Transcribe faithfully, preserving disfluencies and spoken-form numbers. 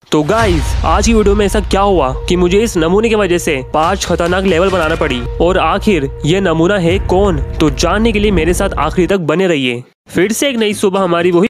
तो गाइस आज की वीडियो में ऐसा क्या हुआ कि मुझे इस नमूने की वजह से पांच खतरनाक लेवल बनाना पड़ी, और आखिर ये नमूना है कौन, तो जानने के लिए मेरे साथ आखिरी तक बने रहिए। फिर से एक नई सुबह हमारी वही